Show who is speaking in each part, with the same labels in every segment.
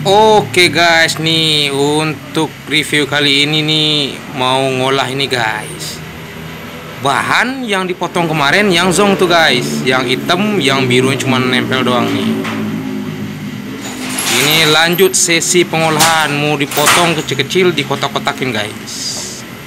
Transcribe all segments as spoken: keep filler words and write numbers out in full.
Speaker 1: Oke guys, nih untuk review kali ini nih mau ngolah ini guys. Bahan yang dipotong kemarin yang zong tuh guys, yang hitam, yang biru cuma nempel doang nih. Ini lanjut sesi pengolahan, mau dipotong kecil-kecil, dikotak-kotakin guys.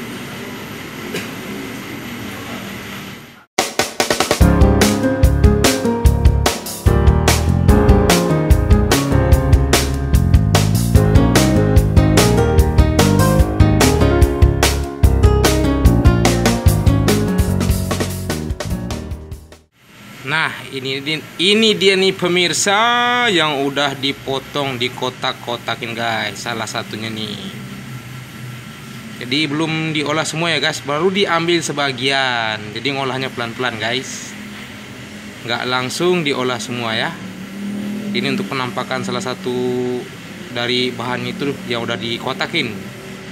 Speaker 1: Nah, ini ini dia nih pemirsa yang udah dipotong, dikotak-kotakin guys. Salah satunya nih. Jadi belum diolah semua ya guys, baru diambil sebagian. Jadi ngolahnya pelan-pelan guys. Nggak langsung diolah semua ya. Ini untuk penampakan salah satu dari bahan itu yang udah dikotakin.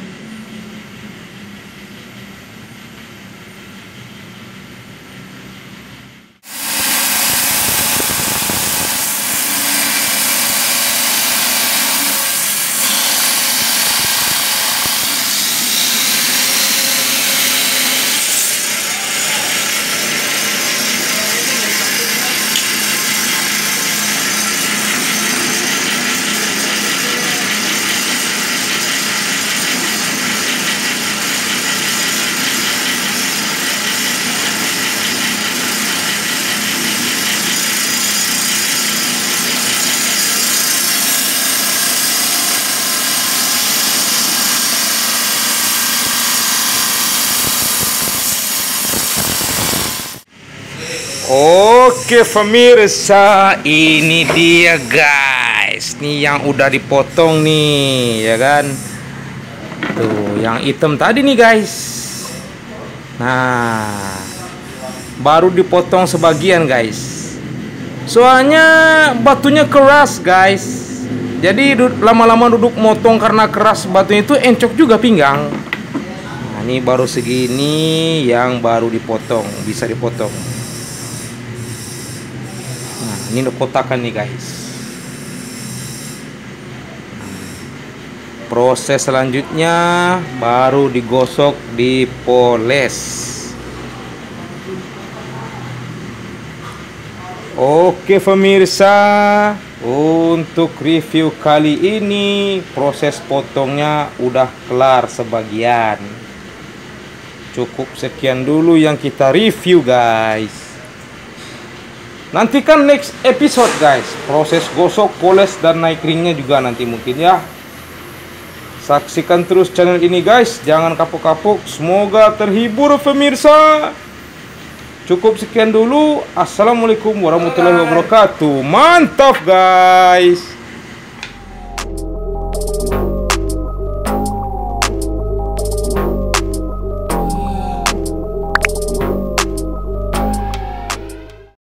Speaker 1: Oke pemirsa, ini dia guys. Nih yang udah dipotong nih, ya kan. Tuh, yang hitam tadi nih guys. Nah, baru dipotong sebagian guys. Soalnya batunya keras guys. Jadi lama-lama duduk motong karena keras batunya itu encok juga pinggang. Nah, ini baru segini yang baru dipotong, bisa dipotong. Nah, ini udah kotakan nih guys. Proses selanjutnya baru digosok, dipoles. Oke pemirsa, untuk review kali ini proses potongnya udah kelar sebagian. Cukup sekian dulu yang kita review guys. Nantikan next episode guys, proses gosok, poles, dan naik ringnya juga nanti mungkin ya. Saksikan terus channel ini guys, jangan kapok-kapok. Semoga terhibur pemirsa. Cukup sekian dulu. Assalamualaikum warahmatullahi wabarakatuh. Mantap guys.